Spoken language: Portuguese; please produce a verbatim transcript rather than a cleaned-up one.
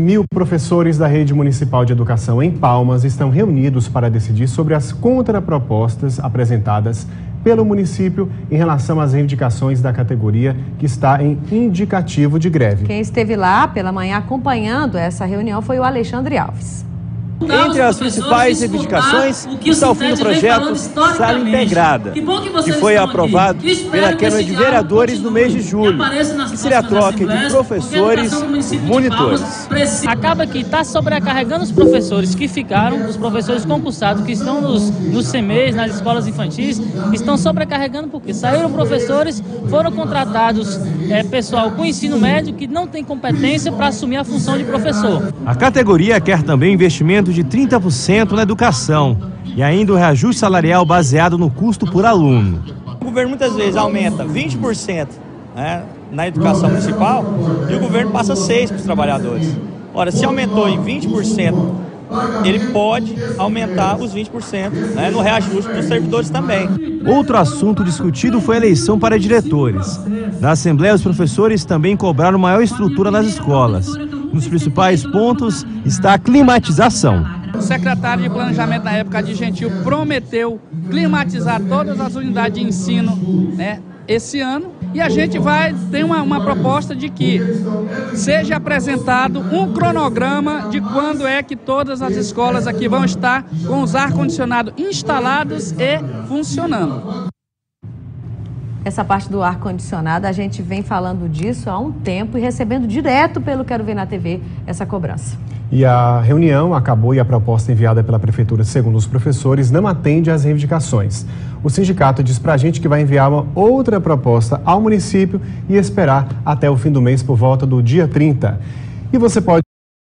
mil professores da Rede Municipal de Educação em Palmas estão reunidos para decidir sobre as contrapropostas apresentadas pelo município em relação às reivindicações da categoria que está em indicativo de greve. Quem esteve lá pela manhã acompanhando essa reunião foi o Alexandre Alves. Entre as principais reivindicações está o fim do projeto Sala Integrada, que foi aprovado pela Câmara de Vereadores no mês de julho, que seria a troca de professores e monitores. Acaba que está sobrecarregando os professores que ficaram, os professores concursados que estão nos, nos C M Es, nas escolas infantis, estão sobrecarregando porque saíram professores, foram contratados é, pessoal com ensino médio que não tem competência para assumir a função de professor. A categoria quer também investimento de trinta por cento na educação e ainda o reajuste salarial baseado no custo por aluno. O governo muitas vezes aumenta vinte por cento, né, na educação municipal e o governo passa seis por cento para os trabalhadores. Ora, se aumentou em vinte por cento, ele pode aumentar os vinte por cento, né, no reajuste dos servidores também. Outro assunto discutido foi a eleição para diretores. Na Assembleia, os professores também cobraram maior estrutura nas escolas. Nos principais pontos está a climatização. O secretário de Planejamento na época de Gentil prometeu climatizar todas as unidades de ensino, né, esse ano. E a gente vai ter uma, uma proposta de que seja apresentado um cronograma de quando é que todas as escolas aqui vão estar com os ar-condicionados instalados e funcionando. Essa parte do ar-condicionado, a gente vem falando disso há um tempo e recebendo direto pelo Quero Ver na T V essa cobrança. E a reunião acabou e a proposta enviada pela Prefeitura, segundo os professores, não atende às reivindicações. O sindicato diz pra gente que vai enviar uma outra proposta ao município e esperar até o fim do mês por volta do dia trinta. E você pode